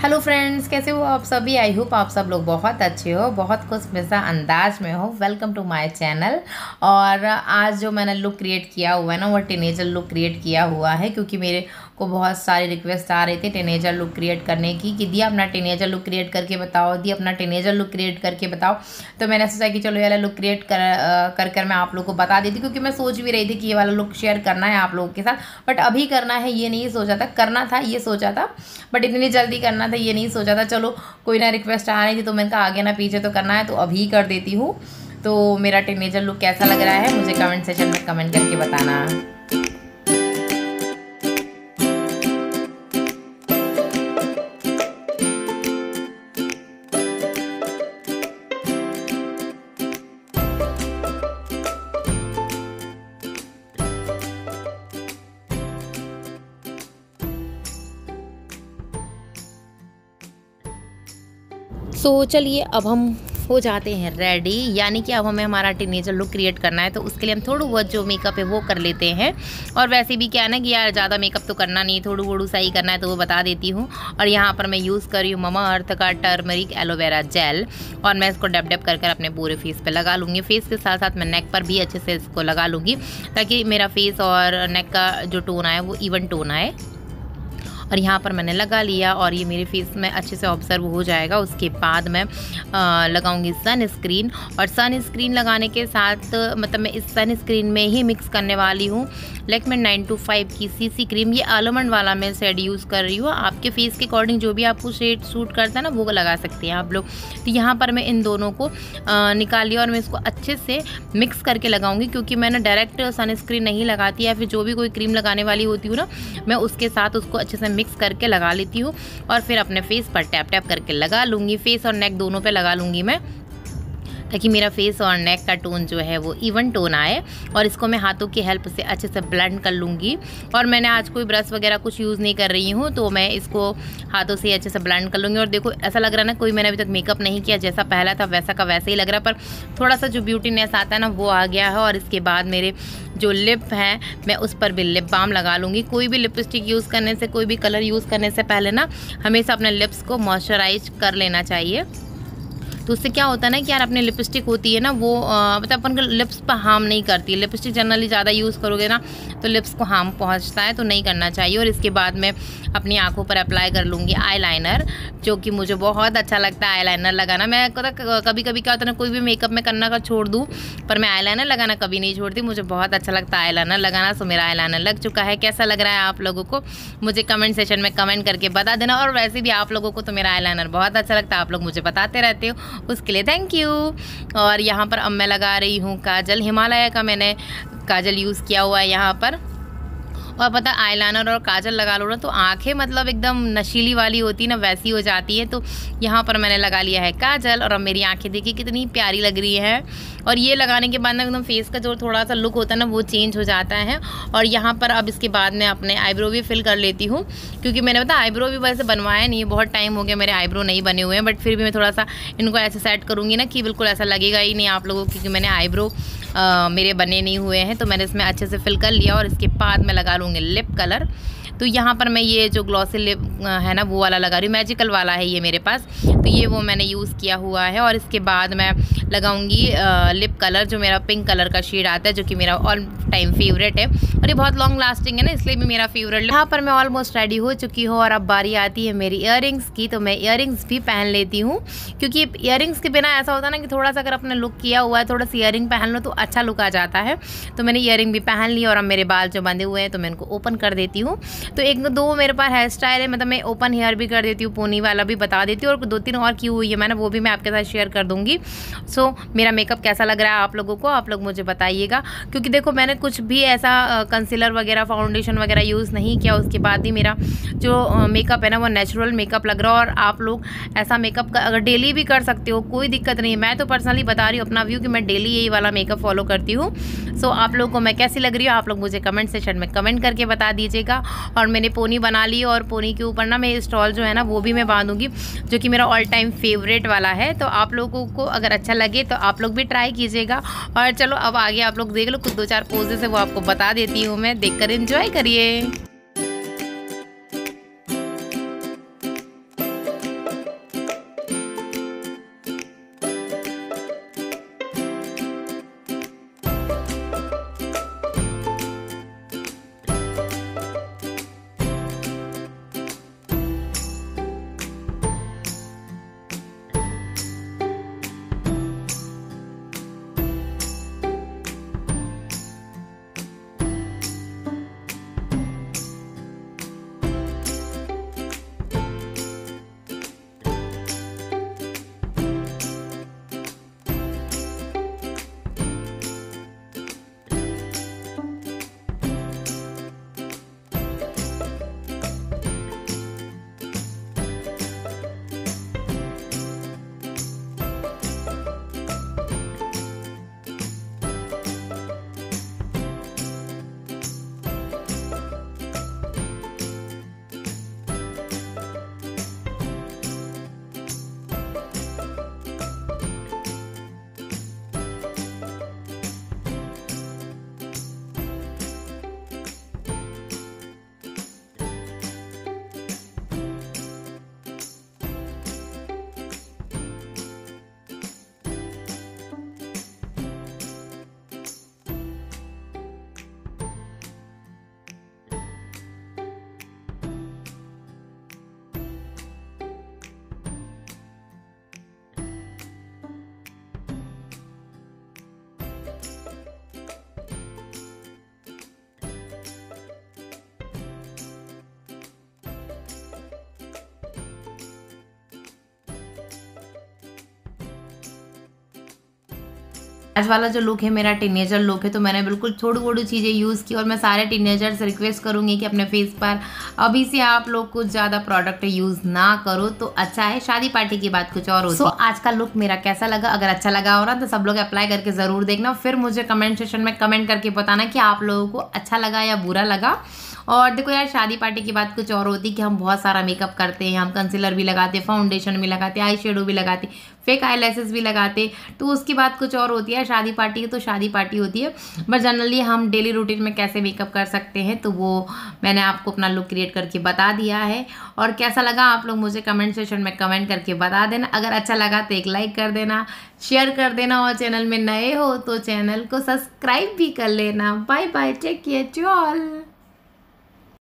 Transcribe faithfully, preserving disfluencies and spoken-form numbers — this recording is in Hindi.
हेलो फ्रेंड्स, कैसे हो आप सभी। आई होप आप सब लोग बहुत अच्छे हो, बहुत खुश मिजा अंदाज में हो। Welcome to my channel. और आज जो मैंने लुक क्रिएट किया हुआ है ना, वो टीनेजर लुक क्रिएट किया हुआ है, क्योंकि मेरे को बहुत सारी रिक्वेस्ट आ रही थी टीनेजर लुक क्रिएट करने की कि दी अपना टीनेजर लुक क्रिएट करके बताओ, दी अपना टीनेजर लुक क्रिएट करके बताओ। तो मैंने सोचा कि चलो ये वाला लुक क्रिएट कर कर कर मैं आप लोग को बता देती, क्योंकि मैं सोच भी रही थी कि ये वाला लुक शेयर करना है आप लोगों के साथ, बट अभी करना है ये नहीं सोचा था। करना था ये सोचा था, बट इतनी जल्दी करना था ये नहीं सोचा था। चलो कोई ना, रिक्वेस्ट आ रही थी तो मैंने कहा आगे ना पीछे तो करना है, तो अभी कर देती हूँ। तो मेरा टीनेजर लुक कैसा लग रहा है मुझे कमेंट सेक्शन में कमेंट करके बताना। सो so, चलिए अब हम हो जाते हैं रेडी, यानी कि अब हमें हमारा टीनेजर लुक क्रिएट करना है। तो उसके लिए हम थोड़ा बहुत जो मेकअप है वो कर लेते हैं। और वैसे भी क्या है ना कि यार ज़्यादा मेकअप तो करना नहीं, थोड़ा वोड़ू सा ही करना है, तो वो बता देती हूँ। और यहाँ पर मैं यूज़ कर रही हूँ ममा अर्थ का टर्मरिक एलोवेरा जेल, और मैं इसको डब डब कर कर अपने पूरे फेस पे लगा लूँगी। फेस के साथ साथ मैं नेक पर भी अच्छे से इसको लगा लूँगी, ताकि मेरा फेस और नेक का जो टोन आए वो इवन टोन आए। और यहाँ पर मैंने लगा लिया और ये मेरे फेस में अच्छे से ऑब्जर्व हो जाएगा। उसके बाद मैं लगाऊंगी सन स्क्रीन, और सन स्क्रीन लगाने के साथ मतलब मैं इस सन स्क्रीन में ही मिक्स करने वाली हूँ लैक्मे नाइन टू फाइव की सीसी क्रीम। ये आलमंड वाला मैं शेड यूज़ कर रही हूँ। आपके फेस के अकॉर्डिंग जो भी आपको शेड सूट करता है ना वो लगा सकते हैं आप लोग। तो यहाँ पर मैं इन दोनों को निकाल लिया और मैं इसको अच्छे से मिक्स करके लगाऊंगी, क्योंकि मैंने डायरेक्ट सन स्क्रीन नहीं लगाती है, फिर जो भी कोई क्रीम लगाने वाली होती हूँ ना, मैं उसके साथ उसको अच्छे से मिक्स करके लगा लेती हूँ और फिर अपने फेस पर टैप टैप करके लगा लूँगी। फेस और नेक दोनों पे लगा लूँगी मैं, ताकि मेरा फेस और नेक का टोन जो है वो इवन टोन आए। और इसको मैं हाथों की हेल्प से अच्छे से ब्लेंड कर लूँगी। और मैंने आज कोई ब्रश वगैरह कुछ यूज़ नहीं कर रही हूँ, तो मैं इसको हाथों से अच्छे से ब्लेंड कर लूँगी। और देखो ऐसा लग रहा है ना कोई मैंने अभी तक मेकअप नहीं किया, जैसा पहला था वैसा का वैसा ही लग रहा है, पर थोड़ा सा जो ब्यूटीनेस आता है ना वो आ गया है। और इसके बाद मेरे जो लिप है मैं उस पर भी लिप बाम लगा लूँगी। कोई भी लिपस्टिक यूज़ करने से, कोई भी कलर यूज़ करने से पहले ना हमेशा अपने लिप्स को मॉइस्चराइज कर लेना चाहिए। तो उससे क्या होता है ना कि यार अपनी लिपस्टिक होती है ना वो मतलब अपन के लिप्स पर हार्म नहीं करती है। लिपस्टिक जनरली ज़्यादा यूज़ करोगे ना तो लिप्स को हार्म पहुंचता है, तो नहीं करना चाहिए। और इसके बाद मैं अपनी आंखों पर अप्लाई कर लूँगी आईलाइनर, जो कि मुझे बहुत अच्छा लगता है आईलाइनर लगाना। मैं कभी कभी क्या होता है ना, कोई भी मेकअप में करना का छोड़ दूँ, पर मैं आईलाइनर लगाना कभी नहीं छोड़ती। मुझे बहुत अच्छा लगता है आईलाइनर लगाना। सो मेरा आईलाइनर लग चुका है। कैसा लग रहा है आप लोगों को मुझे कमेंट सेक्शन में कमेंट करके बता देना। और वैसे भी आप लोगों को तो मेरा आईलाइनर बहुत अच्छा लगता है, आप लोग मुझे बताते रहते हो, उसके लिए थैंक यू। और यहाँ पर अब मैं लगा रही हूँ काजल। हिमालय का मैंने काजल यूज़ किया हुआ है यहाँ पर। और पता आईलाइनर और काजल लगा लो ना तो आंखें मतलब एकदम नशीली वाली होती है ना, वैसी हो जाती है। तो यहाँ पर मैंने लगा लिया है काजल, और अब मेरी आंखें देखिए कितनी प्यारी लग रही हैं। और ये लगाने के बाद ना एकदम फेस का जो थोड़ा सा लुक होता है ना वो चेंज हो जाता है। और यहाँ पर अब इसके बाद मैं अपने आईब्रो भी फिल कर लेती हूँ, क्योंकि मैंने पता आईब्रो भी वैसे बनवाया नहीं है, बहुत टाइम हो गया मेरे आईब्रो नहीं बने हुए हैं, बट फिर भी मैं थोड़ा सा इनको ऐसे सेट करूँगी ना कि बिल्कुल ऐसा लगेगा ही नहीं आप लोगों को, क्योंकि मैंने आईब्रो मेरे बने नहीं हुए हैं। तो मैंने इसमें अच्छे से फिल कर लिया। और इसके बाद मैं लगा लूँगी लिप कलर। तो यहाँ पर मैं ये जो ग्लॉसी लिप है ना वो वाला लगा रही हूँ, मैजिकल वाला है ये मेरे पास, तो ये वो मैंने यूज़ किया हुआ है। और इसके बाद मैं लगाऊंगी लिप कलर, जो मेरा पिंक कलर का शेड आता है, जो कि मेरा ऑल टाइम फेवरेट है। और ये बहुत लॉन्ग लास्टिंग है ना, इसलिए भी मेरा फेवरेट। यहाँ पर मैं ऑलमोस्ट रेडी हो चुकी हूँ और अब बारी आती है मेरी इयररिंग्स की। तो मैं इयररिंग्स भी पहन लेती हूँ, क्योंकि इयररिंग्स के बिना ऐसा होता है ना कि थोड़ा सा अगर अपने लुक किया हुआ है, थोड़ा सा इयररिंग पहन लो तो अच्छा लुक आ जाता है। तो मैंने इयररिंग भी पहन ली। और अब मेरे बाल जो बंधे हुए हैं तो मैं इनको ओपन कर देती हूँ। तो एक दो मेरे पास हेयर स्टाइल है, मतलब मैं ओपन हेयर भी कर देती हूँ, पोनी वाला भी बता देती हूँ, और दो तीन और की हुई है मैंने, वो भी मैं आपके साथ शेयर कर दूँगी। सो मेरा मेकअप कैसा लग रहा है आप लोगों को, आप लोग मुझे बताइएगा। क्योंकि देखो मैंने कुछ भी ऐसा कंसीलर वगैरह फाउंडेशन वगैरह यूज़ नहीं किया, उसके बाद भी मेरा जो मेकअप है ना वो नेचुरल मेकअप लग रहा है। और आप लोग ऐसा मेकअप अगर डेली भी कर सकते हो कोई दिक्कत नहीं है। मैं तो पर्सनली बता रही हूँ अपना व्यू कि मैं डेली यही वाला मेकअप फॉलो करती हूँ। सो आप लोगों को मैं कैसी लग रही हूँ आप लोग मुझे कमेंट सेक्शन में कमेंट करके बता दीजिएगा। और मैंने पोनी बना ली, और पोनी के ऊपर ना मैं स्टॉल जो है ना वो भी मैं बांधूंगी, जो कि मेरा ऑल टाइम फेवरेट वाला है। तो आप लोगों को अगर अच्छा लगे तो आप लोग भी ट्राई कीजिएगा। और चलो अब आगे आप लोग देख लो, कुछ दो चार पोजेस है वो आपको बता देती हूँ मैं, देखकर एंजॉय करिए। आज वाला जो लुक है मेरा टीनेजर लुक है, तो मैंने बिल्कुल थोड़ी थोड़ी चीज़ें यूज़ की और मैं सारे टीनेजर से रिक्वेस्ट करूँगी कि अपने फेस पर अभी से आप लोग कुछ ज़्यादा प्रोडक्ट यूज़ ना करो तो अच्छा है। शादी पार्टी की बात कुछ और होती है। so, आज का लुक मेरा कैसा लगा, अगर अच्छा लगा हो ना तो सब लोग अप्लाई करके ज़रूर देखना, फिर मुझे कमेंट सेक्शन में कमेंट करके बताना कि आप लोगों को अच्छा लगा या बुरा लगा। और देखो यार, शादी पार्टी की बात कुछ और होती है कि हम बहुत सारा मेकअप करते हैं, हम कंसीलर भी लगाते, फाउंडेशन भी लगाते, आई शेडो भी लगाते, फेक आई लैसेस भी लगाते, तो उसकी बात कुछ और होती है। शादी पार्टी तो शादी पार्टी होती है, बट जनरली हम डेली रूटीन में कैसे मेकअप कर सकते हैं तो वो मैंने आपको अपना लुक क्रिएट करके बता दिया है। और कैसा लगा आप लोग मुझे कमेंट सेक्शन में कमेंट करके बता देना। अगर अच्छा लगा तो एक लाइक कर देना, शेयर कर देना, और चैनल में नए हो तो चैनल को सब्सक्राइब भी कर लेना। Bye bye, take care to all.